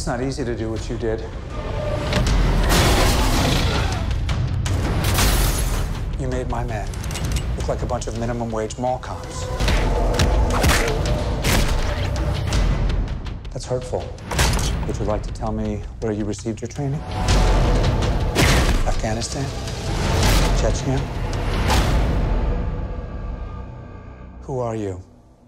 not easy to do what you did. You made my men look like a bunch of minimum wage mall cops. That's hurtful. Would you like to tell me where you received your training? Afghanistan? Chechnya? Who are you?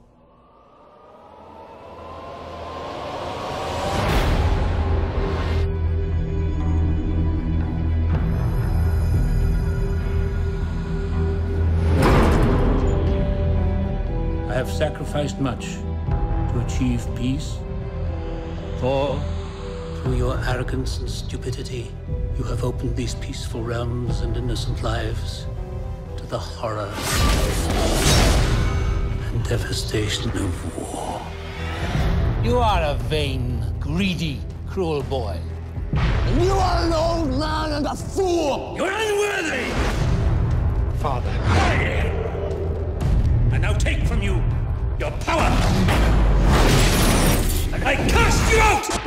I have sacrificed much to achieve peace. For, through your arrogance and stupidity, you have opened these peaceful realms and innocent lives to the horror and devastation of war. You are a vain, greedy, cruel boy. And you are an old man and a fool! You're unworthy! Father. I now take from you your power! And I cast you out!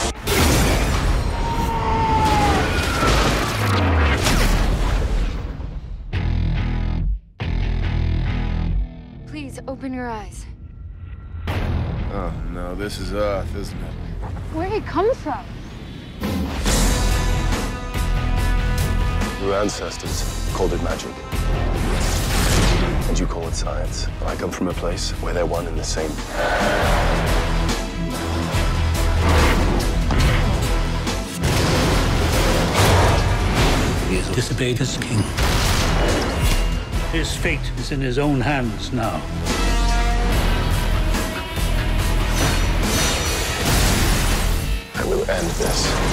Please, open your eyes. Oh, no, this is Earth, isn't it? Where he come from? Your ancestors called it magic. And you call it science. I come from a place where they're one and the same. He has disobeyed his king. His fate is in his own hands now. I will end this.